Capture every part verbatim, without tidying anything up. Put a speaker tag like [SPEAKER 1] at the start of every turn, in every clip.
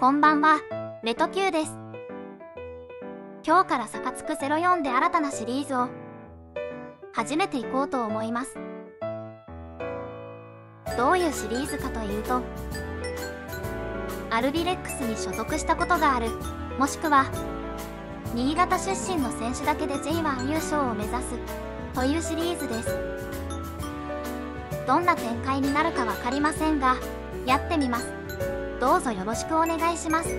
[SPEAKER 1] こんばんは、レトキューです。今日からサカツクゼロよんで新たなシリーズを始めていこうと思います。どういうシリーズかというと、アルビレックスに所属したことがある、もしくは新潟出身の選手だけで ジェイワン 優勝を目指すというシリーズです。どんな展開になるか分かりませんが、やってみます。どうぞよろしくお願いします。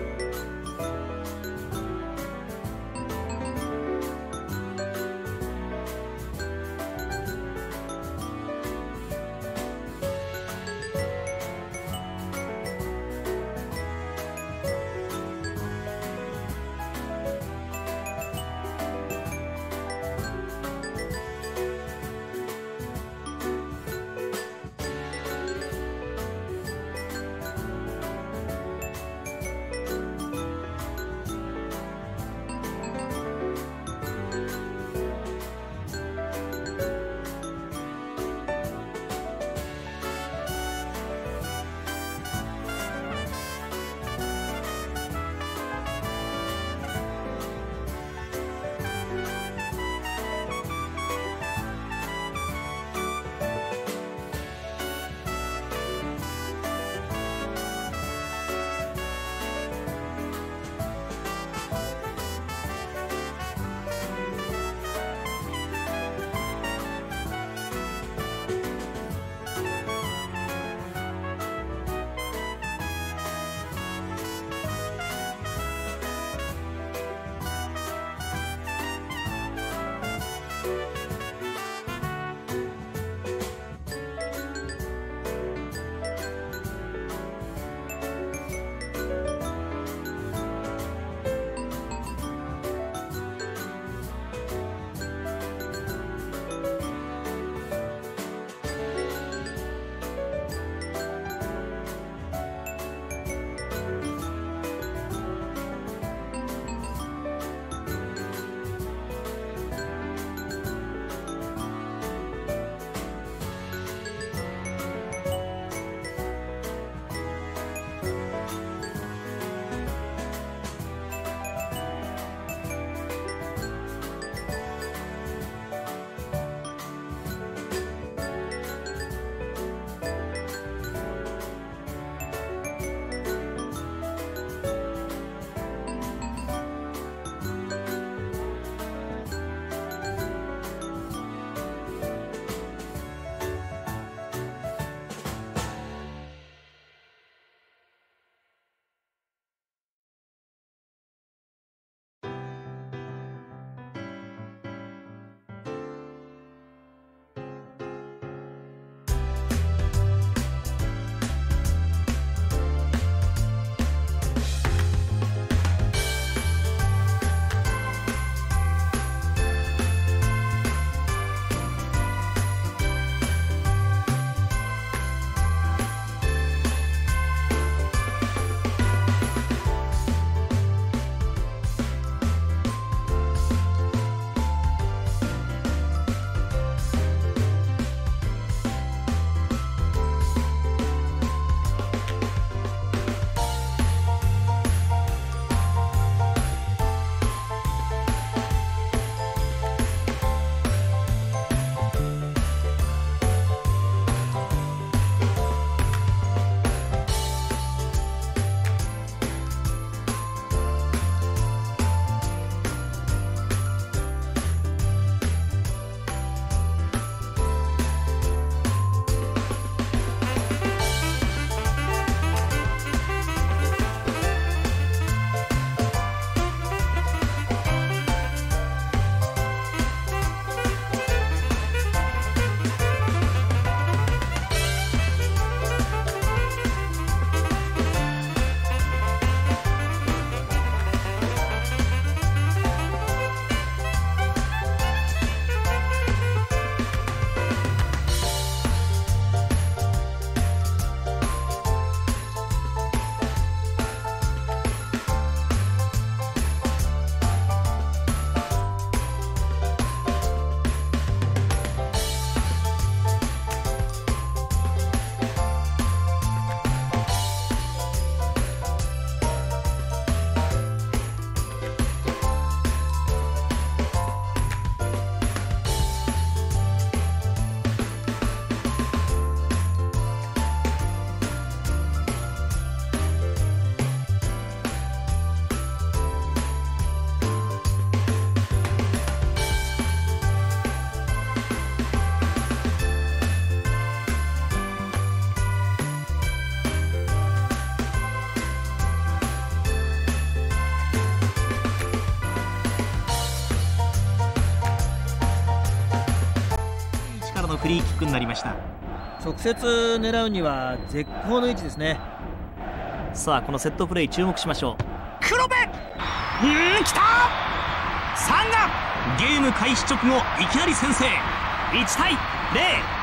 [SPEAKER 2] リーキックになりました。
[SPEAKER 3] 直接狙うには絶好の位置ですね。
[SPEAKER 2] さあこのセットプレー注目しましょう。黒部、うーん、きたサンガ、ゲーム開始直後いきなり先制。いちたいゼロ。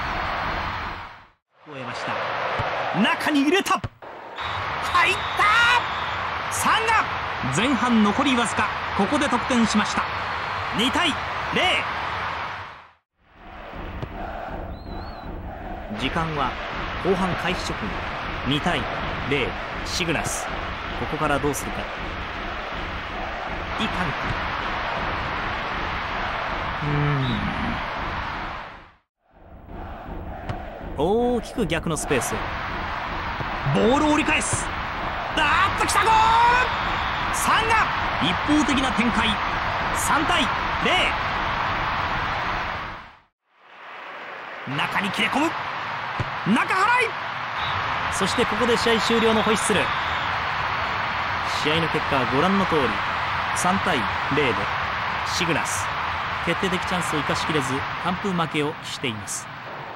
[SPEAKER 2] 終えました。中に入れた、入ったサンガ、前半残りわずか、ここで得点しました。にたいゼロ。時間は後半開始直後、にたいゼロ。シグナス、ここからどうするか。いかんか、うーん、大きく逆のスペース、ボールを折り返す、あーっときた、ゴールさんが一方的な展開、さんたいゼロ。中に切れ込む、中払い、そしてここで試合終了のホイッスル。試合の結果はご覧の通りさんたいゼロでシグナス、決定的チャンスを生かしきれず完封負けを喫しています。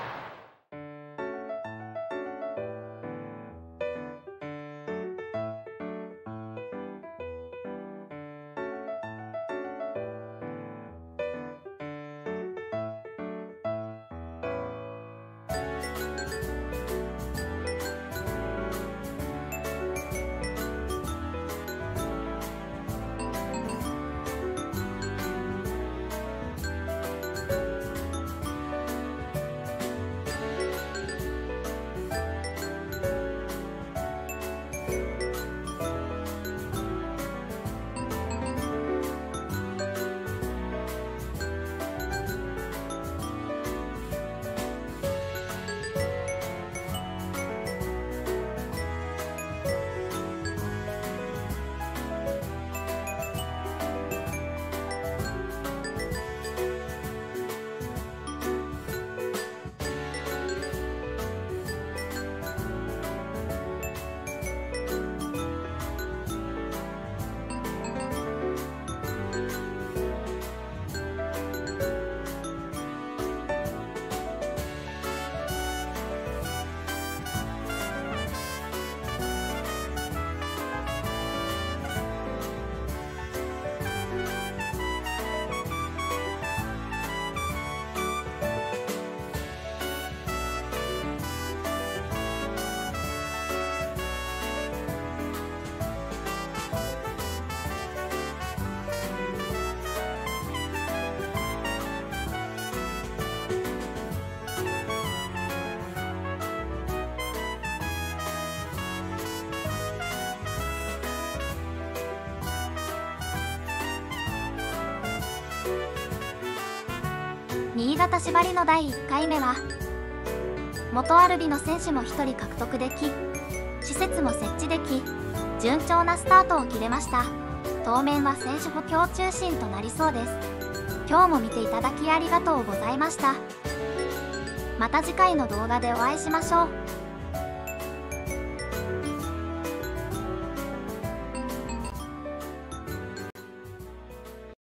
[SPEAKER 1] 新潟縛りのだいいっかいめは元アルビの選手もひとり獲得でき、施設も設置でき、順調なスタートを切れました。当面は選手補強中心となりそうです。今日も見ていただきありがとうございました。また次回の動画でお会いしましょう。